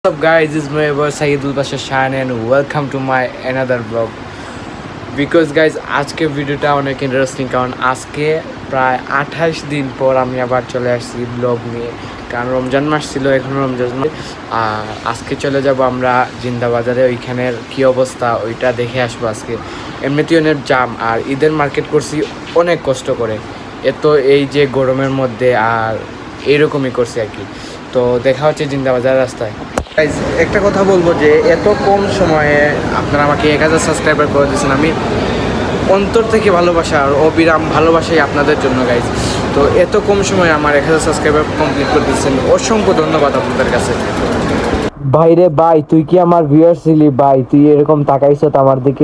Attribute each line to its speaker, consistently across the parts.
Speaker 1: What's up guys, this is my boy Sayyidul Bashar Shan and welcome to my another vlog. Because guys আজকে ভিডিওটা অনেক interesting কারণ আজকে প্রায় 28 দিন পর আমি আবার চলে আসছি ব্লগ নিয়ে কারণ রমজান মাস ছিল এখন রমজান আর আজকে চলে যাব আমরা জিন্দা বাজারে ওইখানের কি অবস্থা ওইটা দেখে আসবো আজকে এমনিতেই অনেক জাম আর ঈদের মার্কেট করছি অনেক কষ্ট করে এত এই যে গরমের মধ্যে আর এরকমই করছি আর কি তো দেখা হচ্ছে জিন্দা বাজার রাস্তায় গাইজ একটা কথা বলবো যে এত কম সময়ে আপনারা আমাকে 1000 সাবস্ক্রাইবার করে দিয়েছেন আমি অন্তর থেকে ভালোবাসা আর অবিরাম ভালোবাসাই আপনাদের জন্য গাইজ তো এত কম সময়ে আমার 1000 সাবস্ক্রাইবার কমপ্লিট করে দিয়েছেন অসংখ্য ধন্যবাদ আপনাদের কাছে ভাই রে ভাই তুই কি আমার ভিউয়ার ছিলি ভাই তুই এরকম তাকাইছ আমার দিকে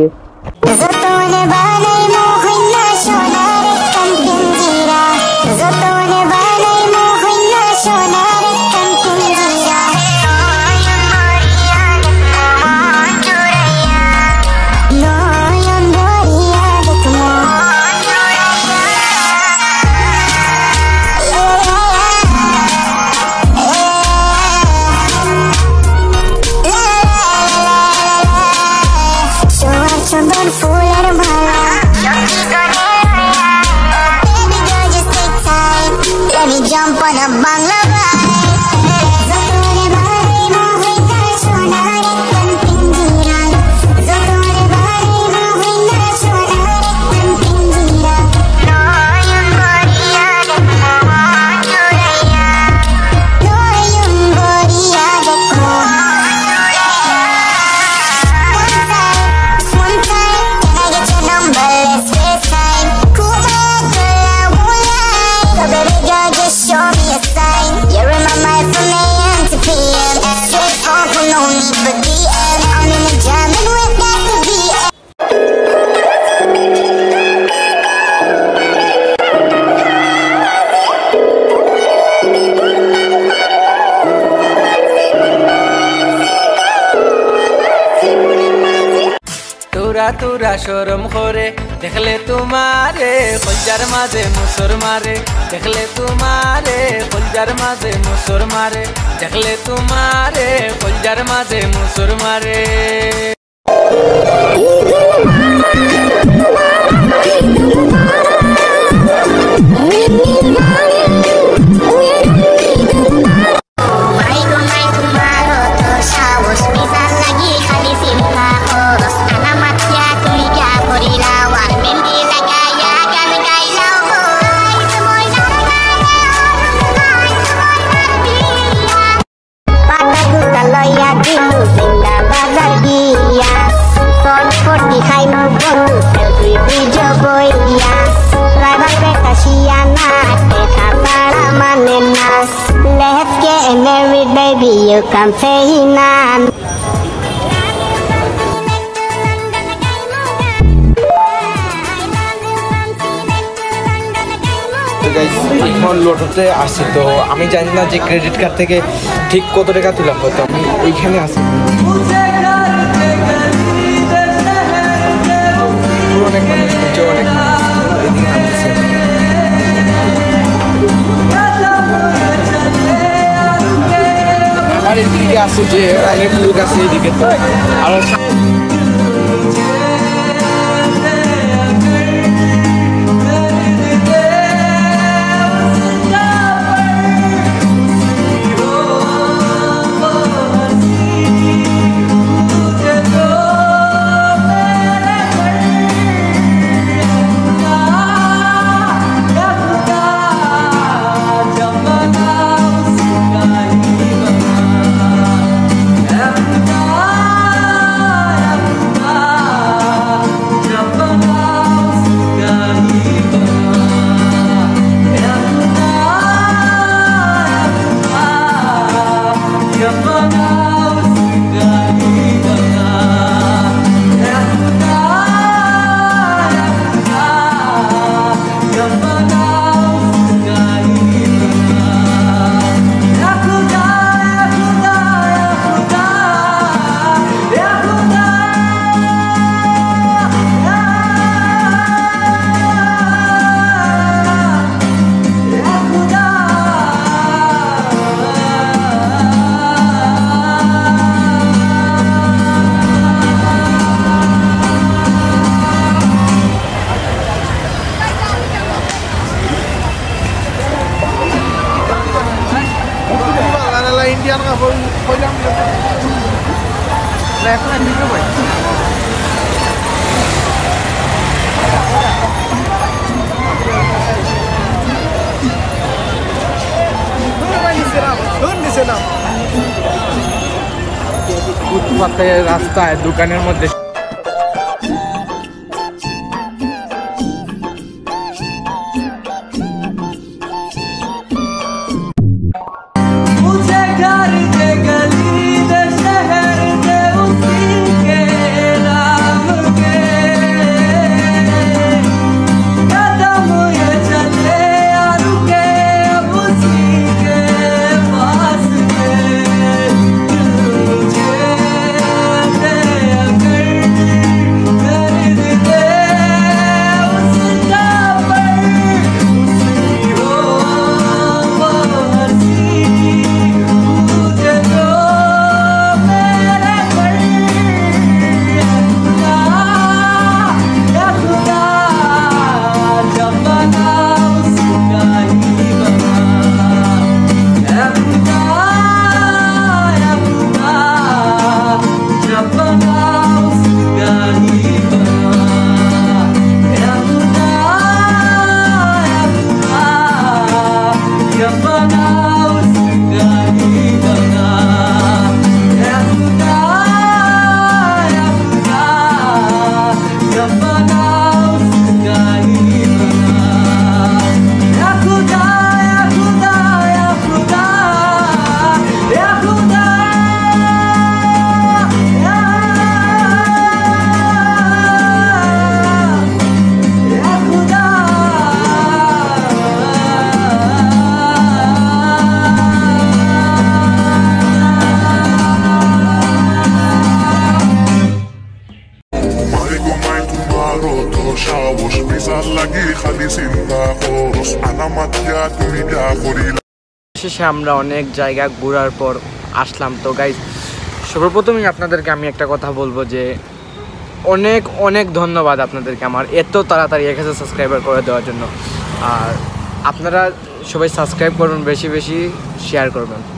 Speaker 2: Jump on a bangla
Speaker 3: তোরা শরম করে দেখলে তোমারে কলজার মাঝে মুসর মারে দেখলে তোমারে কলজার মাঝে মুসর মারে দেখলে তোমারে কলজার মাঝে মুসর মারে
Speaker 4: Let's get married, baby. You can say none.
Speaker 1: এখন লোটোতে আসি তো আমি জানি না যে ক্রেডিট কার্ড থেকে ঠিক কত টাকা তুলাম তো আমি এইখানে আসি অনেক মানুষ নিচে অনেক এদিকে নামতেছে আমার এদিকে আসছে যে অনেক লোক আছে এদিকে তো আর ফুটপাতে রাস্তায় দোকানের মধ্যে শেষে আমরা অনেক জায়গা ঘোরার পর আসলাম। তো গাইজ সর্বপ্রথমই আপনাদেরকে আমি একটা কথা বলবো যে অনেক অনেক ধন্যবাদ আপনাদেরকে আমার এত তাড়াতাড়ি 1000 সাবস্ক্রাইবার করে দেওয়ার জন্য। আর আপনারা সবাই সাবস্ক্রাইব করবেন, বেশি বেশি শেয়ার করবেন।